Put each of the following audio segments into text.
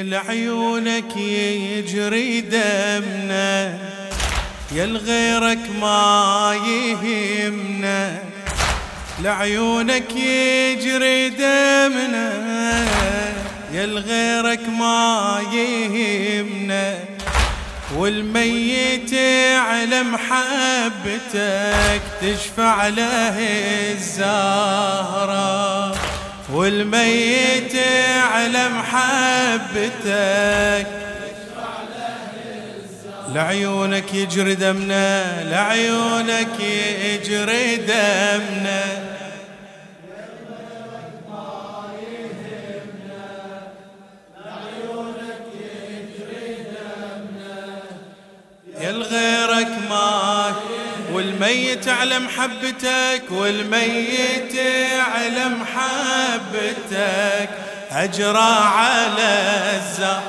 لعيونك يجري دمنا، يا لغيرك ما يهمنا. لعيونك يجري دمنا، يا لغيرك ما يهمنا. والميت على محبتك تشفع له الزهرة، والميت على محبتك تشفع له الزهرة. لعيونك يجري دمنا، لعيونك يجري دمنا، يا لغيرك ما. والميت على محبتك، والميت على محبتك أجرى على الزهر.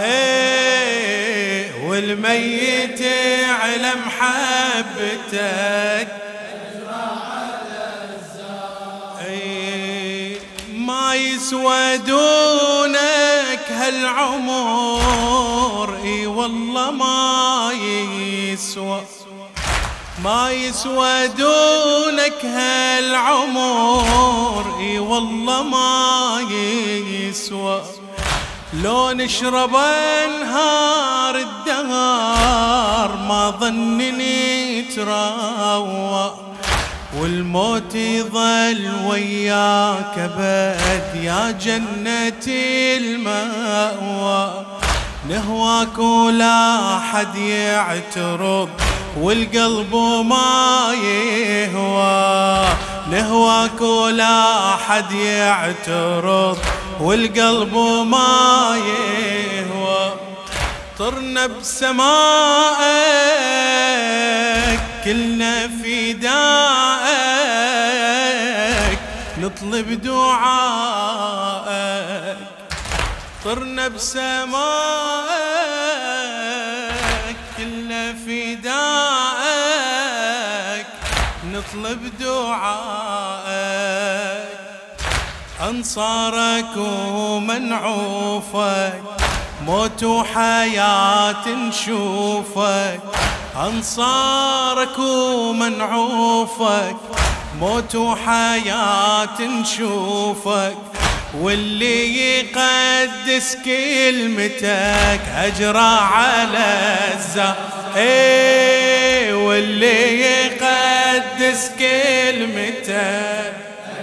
والميت على محبتك أجرى على الزهر. ما يسوى دونك هالعمر، اي والله ما يسوى، ما يسوى دونك هالعمر، اي والله ما يسوى. لو نشرب انهار الدهر ما ظنني تروى، والموت يظل وياك أبد يا جنة المأوى. نهواك ولا حد يعترض والقلب ما يهوى، نهواك ولا حد يعترض والقلب ما يهوى. طرنا بسمائك كلنا فدائك نطلب دعائك. طرنا بسمائك كلنا فدائك نطلب دعائك. أنصارك ومنعوفك موت وحياة نشوفك. أنصارك ومنعوفك موت وحياة نشوفك. واللي يقدس كلمتك أجرى على الزهر. واللي يقدس كلمتك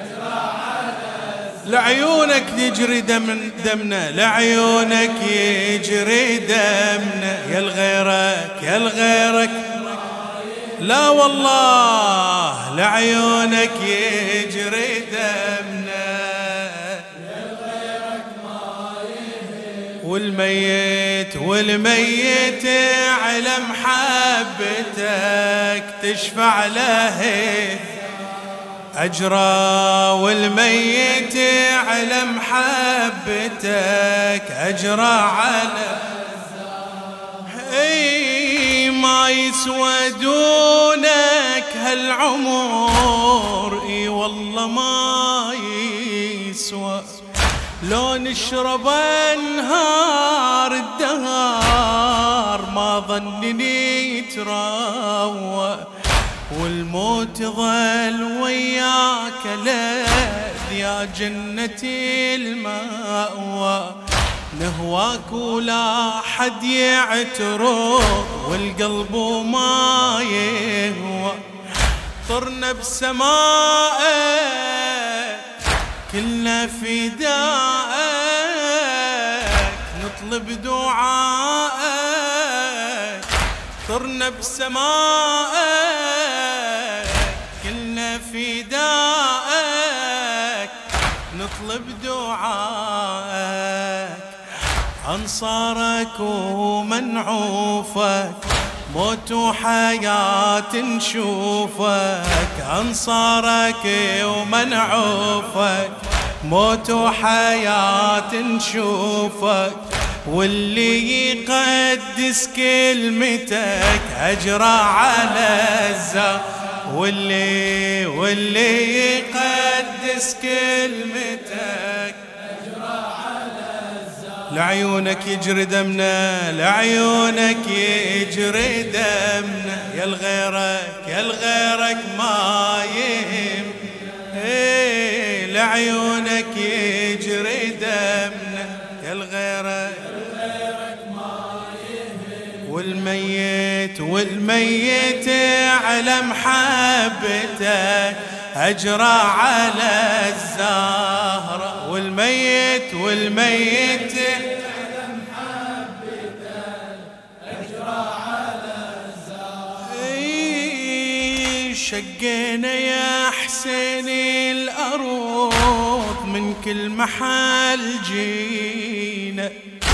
لعيونك يجري دمنا، لعيونك يجري دمنا، يا لغيرك يا لغيرك لا والله. لعيونك يجري دمنا، يا لغيرك ما يهمنا. والميت على محبتك تشفع له أجرى. والميت على محبتك أجرى على ما يسوى دونك هالعمر، اي والله ما يسوى. لو نشرب انهار الدهر ما ظنني تروى، والموت ظل وياك لذ يا جنة المأوى. نهواك ولا حد يعترض والقلب ما يهوى. طرنا بسمائك كلنا فدائك نطلب دعائك. طرنا بسمائك كلنا فدائك نطلب دعائك. أنصارك ومنعوفك موت وحياة نشوفك. أنصارك ومنعوفك موت وحياة نشوفك. واللي يقدس كلمتك أجرى على الزهر. واللي يقدس كلمتك أجرى على الزهر. لعيونك يجري دمنا، لعيونك يجري دمنا، يا الغيرك يا الغيرك ما يهم، لعيونك يجري دمنا، يا الغيرك ما يهم، والميت على محبته أجرى على الزهرة، والميت على محبته أجرى على الزهرة. شقينا يا حسين الأرض من كل محل جينا،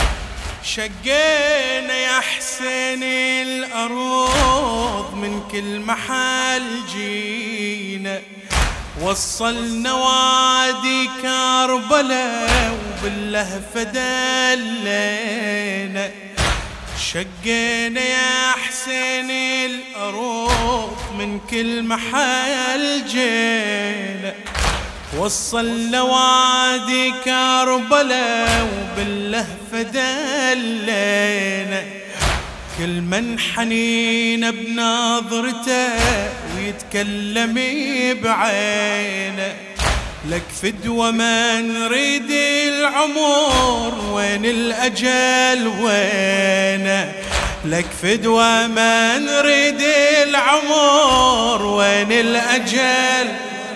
شقينا يا حسين الأرض من كل محل جينا، وصلنا وادي كربلاء وباللهفة دلينا، شقينا يا حسين الأرض من كل محل جينا، وصلنا وادي كربلاء وباللهفة دلينا، كل من حنين بنظرته ويتكلم بعينه، لك فدوى ما نريد العمر وين الأجل وينه، لك فدوى ما نريد العمر وين الأجل،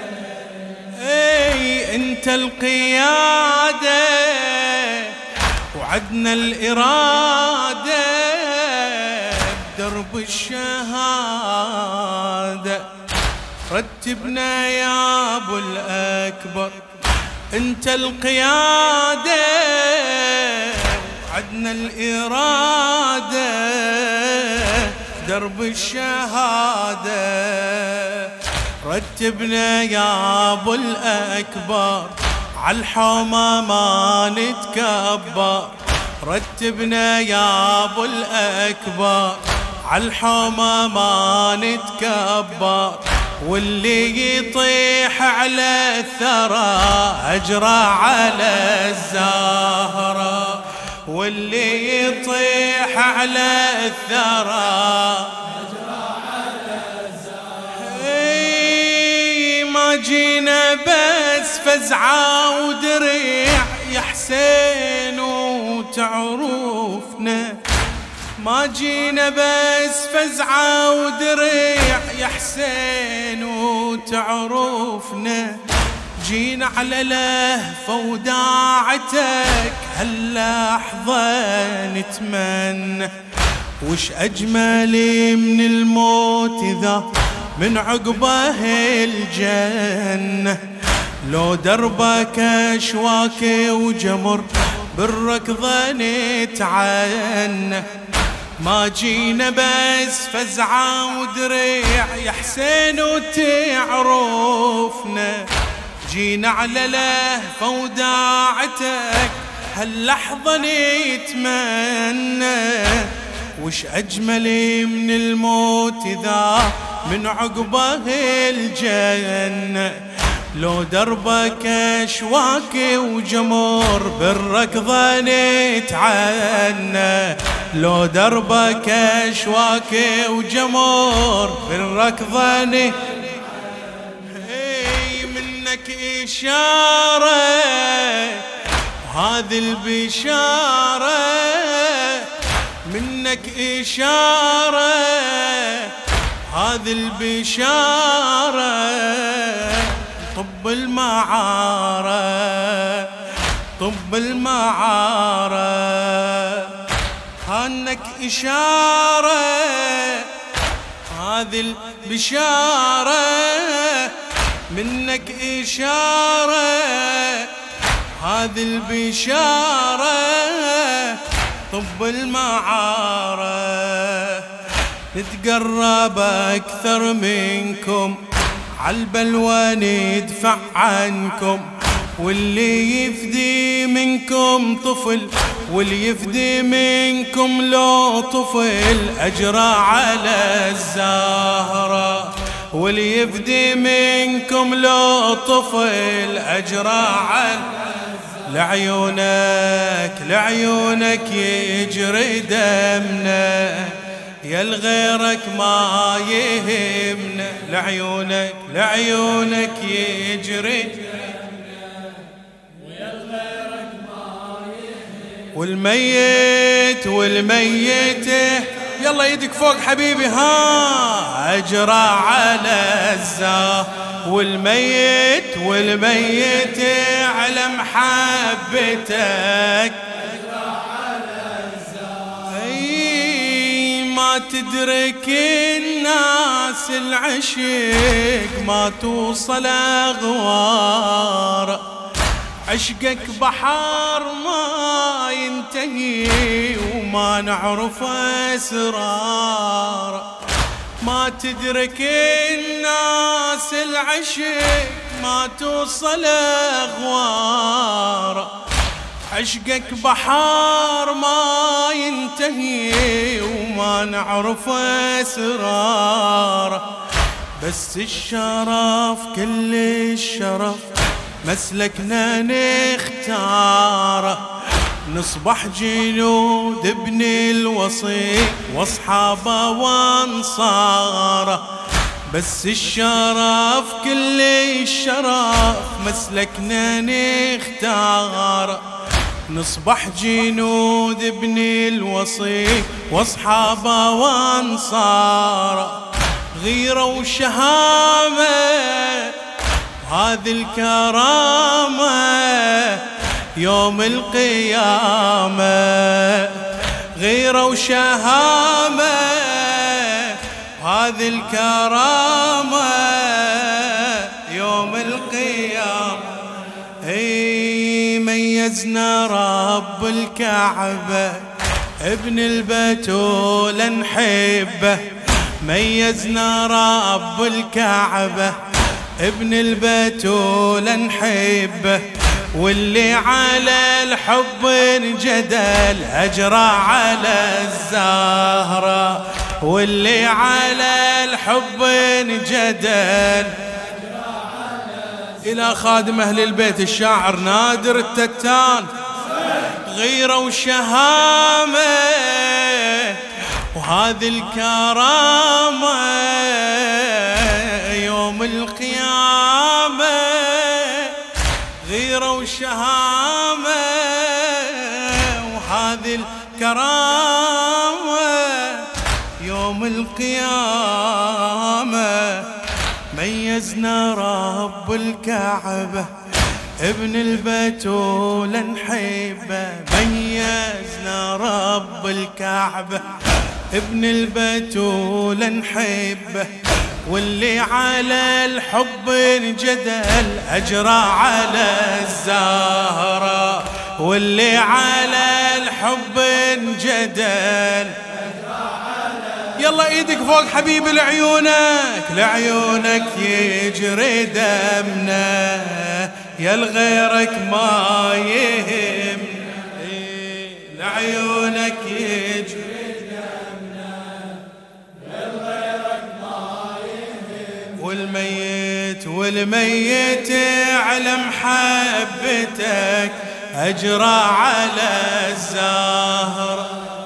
انت القيادة وعدنا الإرادة بدرب الشهادة، رتبنا يا أبو الأكبر، انت القيادة وعدنا الإرادة درب الشهادة، رتبنا يا أبو الأكبر عالحومة ما نتكبر، رتبنا يا أبو الأكبر عالحومة ما نتكبر، واللي يطيح على الثرى أجرى على الزهرة، واللي يطيح على الثرى ما جينا بس فزعة ودريع يا حسين وتعرفنا، ما جينا بس فزعة ودريع يا حسين وتعرفنا، جينا على لهفة وداعتك هاللحظة نتمنى، وش أجمل من الموت إذا من عقبه الجنة، لو دربك أشواك وجمر بالركضة نتعنى، ما جينا بس فزعة ودريع يا حسين وتعرفنا، جينا على لهفة وداعتك هاللحظة نتمنى، وش أجمل من الموت إذا من عقبه الجنة، لو دربك أشواك وجمر بالركضة نتعنى، لو دربك أشواك وجمر بالركضة منك إشارة هذه البشارة، منك إشارة هذه البشارة، طب المعارة طب المعارة، هانك إشارة هذه البشارة، منك إشارة هذه البشارة، طب المعارة، نتقرب أكثر منكم عالبلوى ندفع عنكم، واللي يفدي منكم طفل واللي يفدي منكم لو طفل أجرى على الزهرة، واللي يفدي منكم لو طفل أجرى على الزهرة. لعيونك لعيونك يجري دمنا، يا لغيرك ما يهمنا. لعيونك لعيونك يجري دمنا، ويا لغيرك ما يهمنا. والميت والميت يلا ايدك فوق حبيبي ها، اجرى على الزاه. والميت والميت على محبتك، اجرى على الزاه. اي ما تدرك الناس العشق، ما توصل اغوار. عشقك بحر ما ينتهي وما نعرف أسرار. ما تدرك الناس العشق، ما توصل أغوار. عشقك بحر ما ينتهي وما نعرف أسرار. بس الشرف كل الشرف مسلكنا نختاره، نصبح جنود ابن الوصي واصحابه وانصاره. بس الشرف كل الشرف مسلكنا نختاره، نصبح جنود ابن الوصي واصحابه وانصاره. غيرة وشهامة هذه الكرامة يوم القيامة. غيرة وشهامة هذه الكرامة يوم القيامة. ميزنا رب الكعبة ابن البتول نحبه. ميزنا رب الكعبة ابن البتول نحبه. واللي على الحب انجدل اجرى على الزهرة. واللي على الحب انجدل إلى خادم أهل البيت الشاعر نادر التتان. غيرة وشهامة وهذه الكرامة يوم القيامة. غيرة وشهامة وهذه الكرامة يوم القيامة. ميزنا رب الكعبة ابن البتول نحبه. ميزنا رب الكعبة ابن البتول نحبه. واللي على الحب انجدل اجرى على الزهرة. واللي على الحب انجدل يلا ايدك فوق حبيبي. لعيونك لعيونك يجري دمنا، يا لغيرك ما يهمنا. لعيونك يجري دمنا، يا لغيرك ما يهمنا. والميت والميت على محبتك اجرى على الزهر.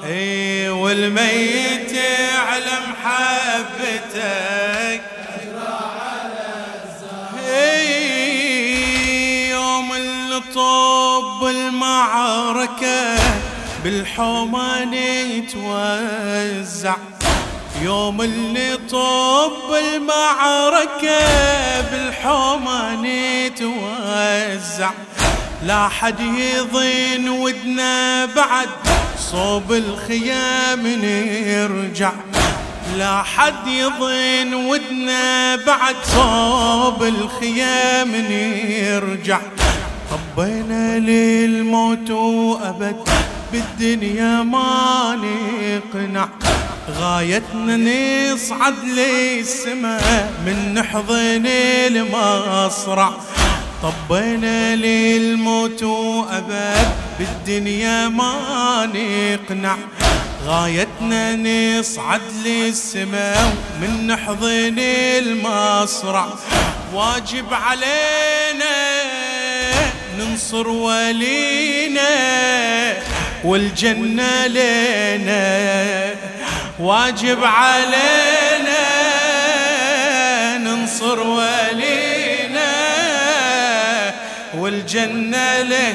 والميت على محبتك اجرى على الزهر. يوم اللي طب المعركة بالحومة نتوزع. يوم اللي طب المعركة بالحومة نتوزع. لا حد يضين ودنا بعد صوب الخيام نرجع. لا حد يضين ودنا بعد صوب الخيام نرجع. طبينا للموت وأبد بالدنيا ما نقنع. غايتنا نصعد للسماء من نحضن المصرع. طبينا للموت وأبد بالدنيا ما نقنع. غايتنا نصعد للسماء من نحضن المصرع. واجب علينا انصر ولينا والجنة لنا، واجب علينا ننصر ولينا والجنة له.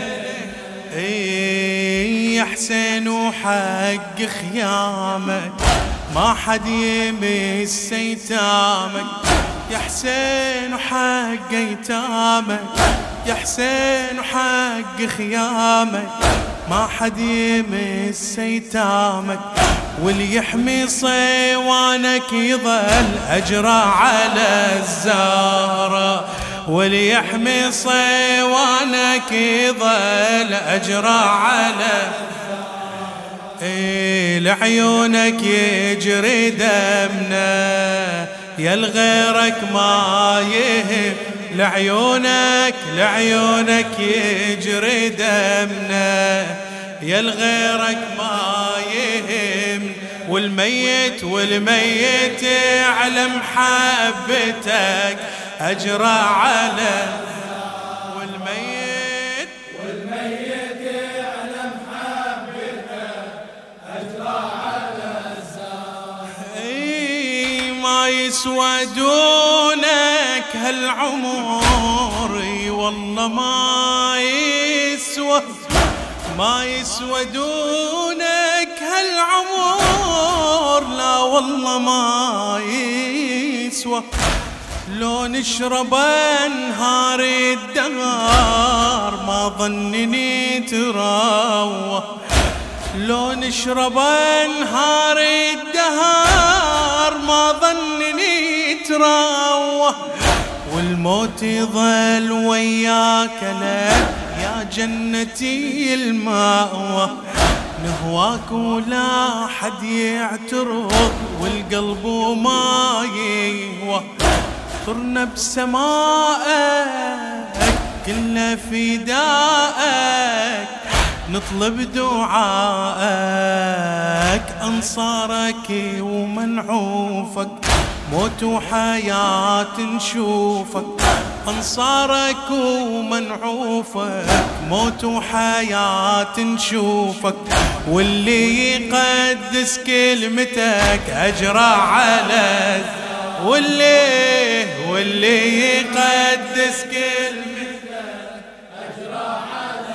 يا حسين وحق خيامك ما حد يمس ايتامك، يا حسين وحق ايتامك، يا حسين وحق خيامك ما حد يمس ايتامك، واللي يحمي صيوانك يظل أجرى على الزهرة، واللي يحمي صيوانك يظل أجرى على لعيونك يجري دمنا يا لغيرك ما يهم، لعيونك يجري دمنا يا لغيرك ما يهم، والميت على محبتك أجرى على، والميت على محبتك أجرى على الزهر. ما يسوى دونك هالعمر، والله ما يسوى دونك هالعمر، لا والله ما يسوى. لو نشرب انهار الدهر ما ظنني تروى، لو نشرب انهار الدهر ما ظنني تروى، والموت يظل وياك لك يا جنتي المأوى، نهواك ولا حد يعترض والقلب ما يهوى، طرنا بسمائك كلنا فدائك، نطلب دعائك أنصارك ومنعوفك، موت وحياة نشوفك، أنصارك ومنعوفك موت وحياة نشوفك، واللي يقدس كلمتك أجرى على، واللي يقدس كلمتك أجرى على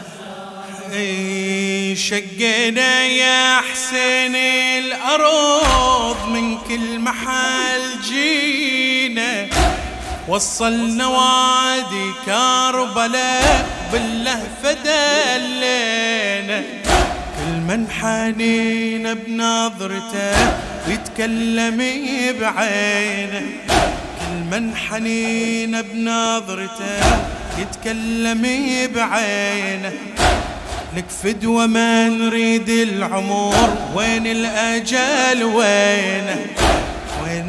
الزهر. شقنا يا حسين الأرض من كل محل جينا، وصلنا وادي كربلاء باللهفة دلينا، كل من حنينا بنظرته ويتكلم بعينه، كل من حنينا بنظرته يتكلم بعينه، لك فدوة ما نريد العمر وين الأجل وينه، وين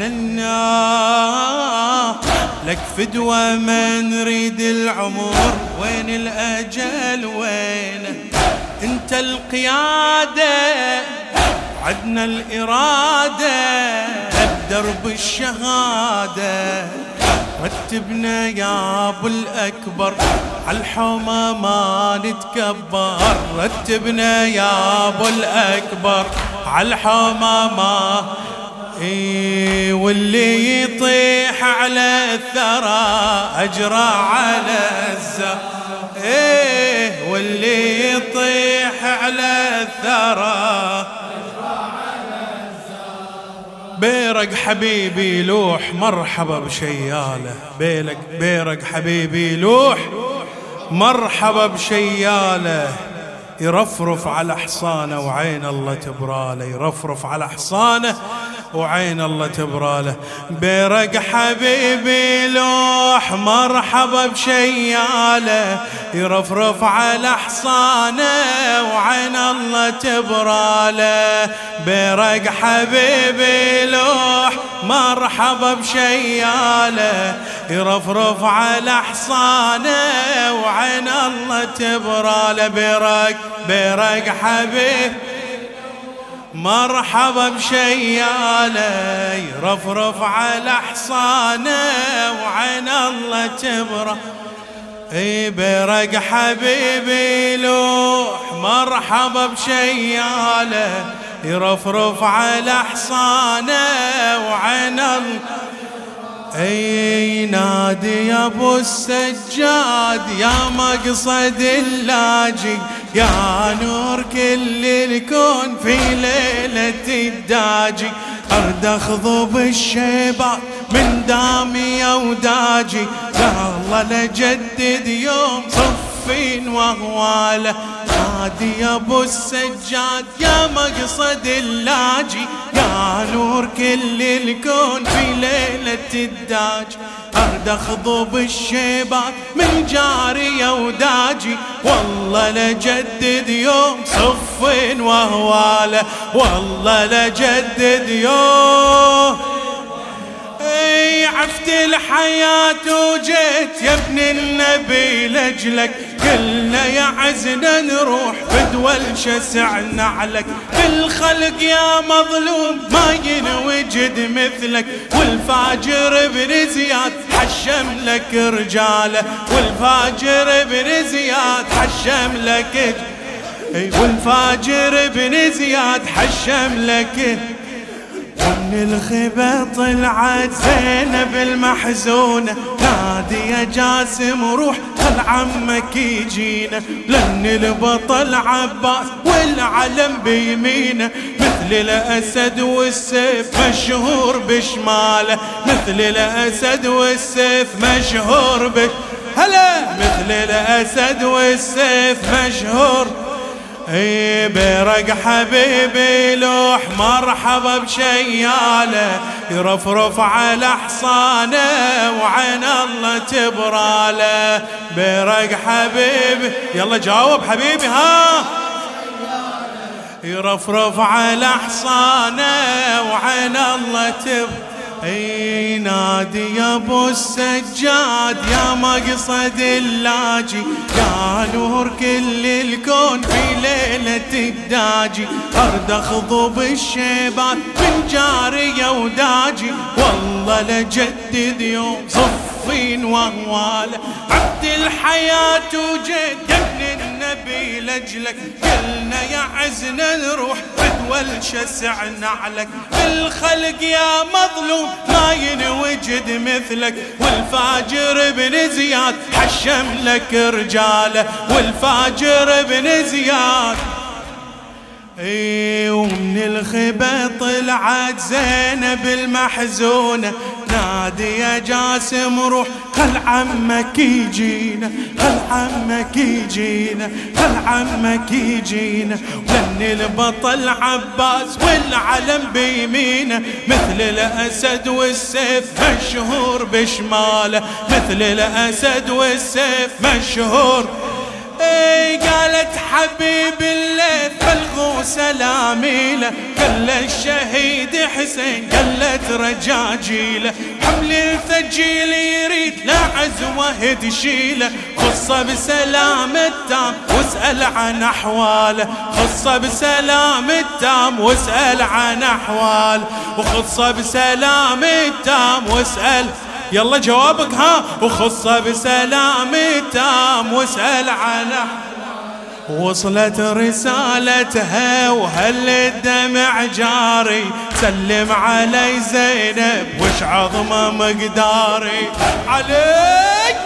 النار لك فدوة ما نريد العمر وين الأجل وينه، انت القيادة عدنا الإرادة بدرب الشهادة، رتبنا يا أبو الأكبر عالحومة ما نتكبر، رتبنا يا أبو الأكبر عالحومة ما واللي يطيح على الثرى أجرى على الزهر، واللي يطيح على الثرى بيرق حبيبي لوح مرحبا بشياله، بيرق حبيبي لوح مرحبا بشياله، يرفرف على حصانه وعين الله تبراله، يرفرف على حصانه وعين الله تبراله، بيرق حبيبي لوح مرحبا بشياله، يرفرف على حصانه وعين الله تبراله، بيرق حبيبي لوح مرحبا بشياله، يرفرف على حصانه وعين الله تبراله، بيرق حبيب مرحبا بشياله، يرفرف على حصانه وعين الله تبرى، برق حبيبي لوح مرحبا بشياله، يرفرف على حصانه وعين نادي يا ابو السجاد يا مقصد اللاجئ، يا نور كل الكون في ليلة الداجي، أرد أخضب الشيبات من دامي يا وداجي، يا الله لجدد يوم صفين وهواله، نادي يا ابو السجاد يا مقصد اللاجي، يا نور كل الكون في ليلة الداج، أرد أخضب الشيبات من جاري يا وداجي، والله لجدد يوم صفين وهواله، والله لجدد يوم. عفت الحياة وجيت يا ابن النبي لجلك، كلنا يا عزنا نروح بدول شسع نعلك، بالخلق يا مظلوم ما ينوجد مثلك، والفاجر ابن زياد حشم لك رجاله، والفاجر ابن زياد حشم لك، والفاجر ابن زياد حشم لك. ومن الخيبة طلعت زينب المحزونة، نادي يا جاسم روح خل عمك يجينا، لأن البطل عباس والعلم بيمينه، مثل الأسد والسيف مشهور بشماله، مثل الأسد والسيف مشهور هلا مثل الأسد والسيف مشهور. برق حبيبي لوح مرحبا بشياله، يرفرف على حصانه وعين الله تبراله، برق حبيبي يلا جاوب حبيبي ها، يرفرف على حصانه وعين الله تبراله، نادي يا ابو السجاد يا مقصد اللاجي، يا نور كل الكون في ليلة الداجي، أرد أخضب الشيبات من جاري يا وداجي، والله لجدد يوم صفين وهواله، عبد الحياة وجيت يا ابن النبي لجلك، كلنا يا عزنا نروح بدول شسع نعلك، بالخلق يا مظلوم ما ينوجد مثلك، والفاجر ابن زياد حشم لك رجاله، والفاجر ابن زياد. ومن الخيبة طلعت زينب المحزونة، نادي يا جاسم روح خل عمك يجينا، خل عمك يجينا، خل عمك يجينا، ولن البطل عباس والعلم بيمينه، مثل الأسد والسيف مشهور بشماله، مثل الأسد والسيف مشهور. قالت حبيب الليث بلغوا سلامي له، قال الشهيد حسين قالت رجاجيله، حمل الثجيل يريد لا عزوه تشيله، خصه بسلام التام واسأل عن أحواله، خصه بسلام التام واسأل عن أحواله، وخصه بسلام التام واسأل يلا جوابك ها، وخصه بسلام تام واسأل عنه. وصلت رسالتها وهل الدمع جاري، سلم علي زينب وش عظمه مقداري، عليك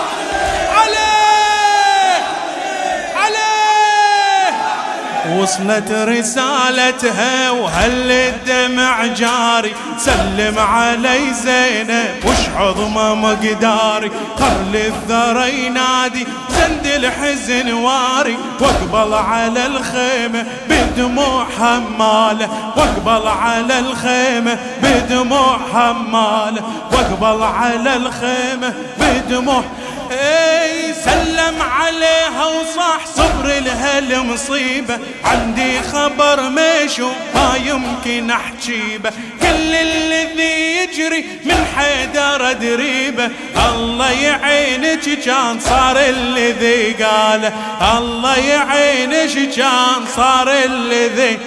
وصلت رسالتها وهل الدمع جاري، سلم علي زينب وش عظمه مقداري، خل الثرى ينادي زند الحزن واري، واقبل على الخيمة بدموع حمالة، واقبل على الخيمة بدموع حمالة، واقبل على الخيمة بدموع. سلم عليها وصاح صبر لها المصيبة، عندي خبر مشو ما يمكن احجيبه، كل الذي يجري من حيدر دريبه، الله يعينك كان صار الذي قاله، الله يعينك كان صار الذي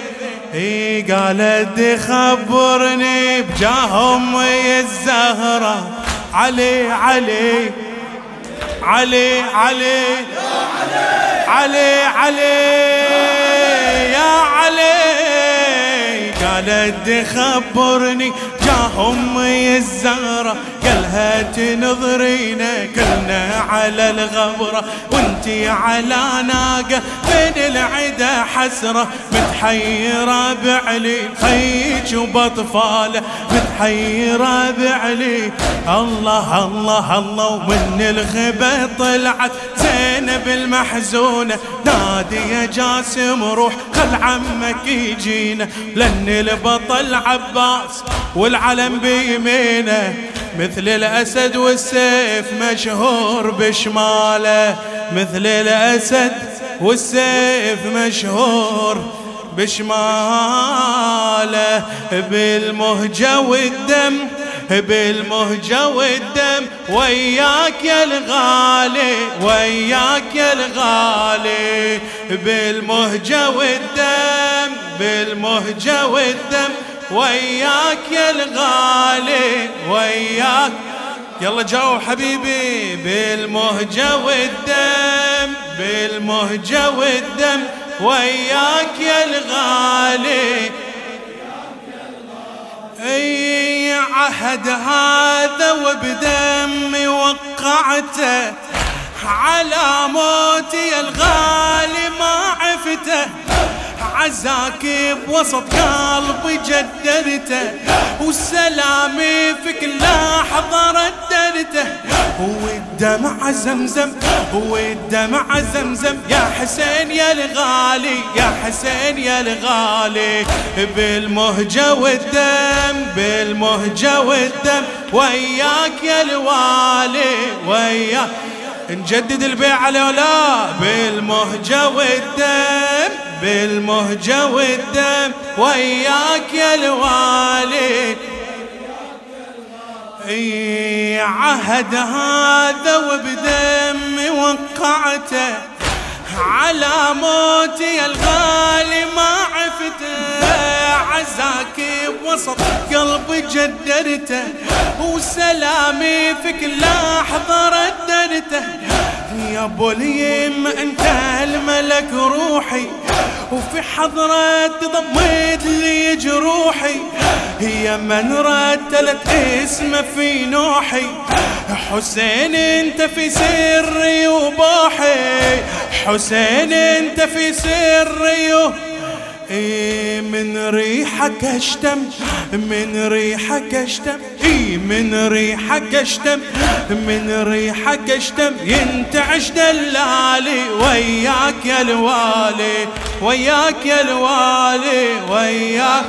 قالت خبرني بجاه امي الزهرة، علي علي علي علي علي يا علي. قالت خبرني جاه أمي الزهرة، قالها تنظرينا كلنا على الغبرة، وانتي على ناقة بين العدا حسرة، متحيرة بعلي خيج وبطفاله، متحيرة بعلي. الله الله الله ومن الخبا طلعت زينب المحزونة، نادي يا جاسم روح خل عمك يجينا، لأن البطل عباس والعلم بيمينه، مثل الأسد والسيف مشهور بشماله، مثل الأسد والسيف مشهور بشماله. بالمهجة والدم بالمهجة والدم وياك يا الغالي وياك يا الغالي. بالمهجة والدم بالمهجة والدم وياك يا الغالي وياك. يلا جاوب حبيبي. بالمهجة والدم بالمهجة والدم وياك يا الغالي. اي عهد هذا وبدمي وقعته، على موتي يا الغالي ما عفته، عزاك بوسط قلبي جدرته، وسلامي في كل لحظة رددته، والدمع زمزم والدمع زمزم يا حسين يا الغالي يا حسين يا الغالي. بالمهجة والدم بالمهجة والدم وياك يا الوالي وياك. نجدد البيعة لولا. بالمهجة والدم بالمهجة والدم وياك يا الوالي. اي عهد هذا وبدمي وقعته، على موتي يا الغالي ما عفته، عزاك بوسط قلبي جدرته، وسلامي في كل لحظة رددته. يا ابو اليم انت الملك روحي، وفي حضرة ضميت لي جروحي، هي من رتلت اسمه في نوحي، حسين انت في سري وبوحي، حسين انت في سري من ريحك اشتم من ريحك اشتم من ريحك اشتم من ريحك اشتم ينتعش دلالي وياك يا الوالي وياك يا الوالي وياك.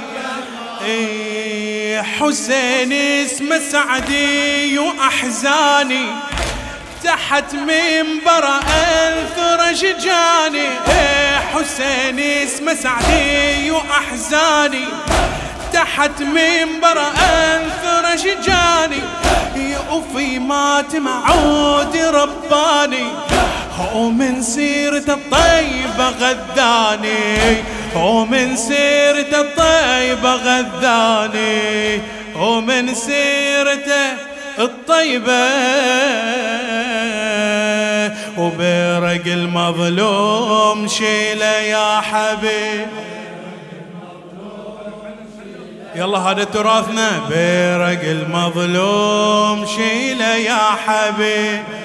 حسين اسمه سعدي وأحزاني، تحت منبره أنثر شجاني. حسين اسمه سعدي وأحزاني، تحت منبره أنثر شجاني. وفي ماتم عود رباني، ومن سيرته الطيبة غذاني، ومن سيرته الطيبة غذاني، ومن سيرته الطيبة. وبرق المظلوم شيله يا حبيب. يلا هذا تراثنا. برق المظلوم شيله يا حبيب.